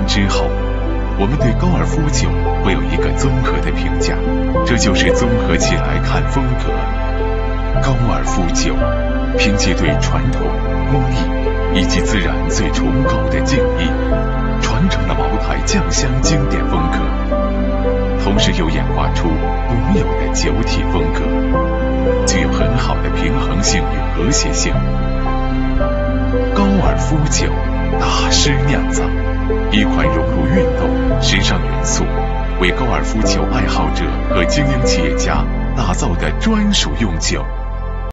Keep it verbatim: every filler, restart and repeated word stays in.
之后，我们对高尔夫酒会有一个综合的评价，这就是综合起来看风格。高尔夫酒凭借对传统、工艺以及自然最崇高的敬意，传承了茅台酱香经典风格，同时又演化出独有的酒体风格，具有很好的平衡性与和谐性。高尔夫酒大师酿造，一款融入运动、时尚元素，为高尔夫球爱好者和精英企业家打造的专属用酒。